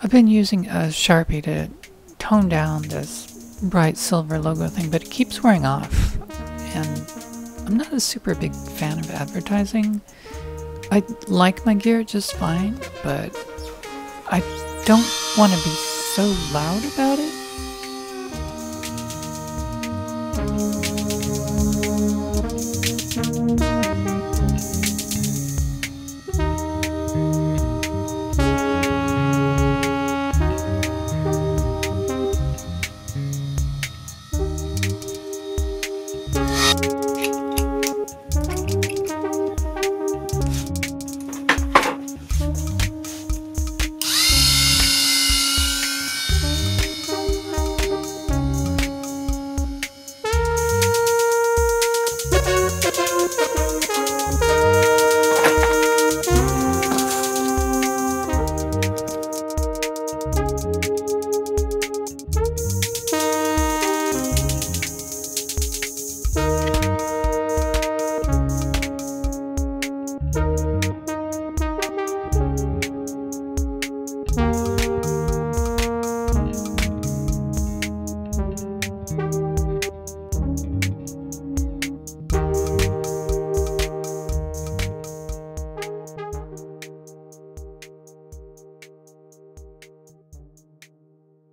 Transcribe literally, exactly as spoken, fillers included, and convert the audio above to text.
I've been using a Sharpie to tone down this bright silver logo thing, but it keeps wearing off. And I'm not a super big fan of advertising. I like my gear just fine, but I don't want to be so loud about it.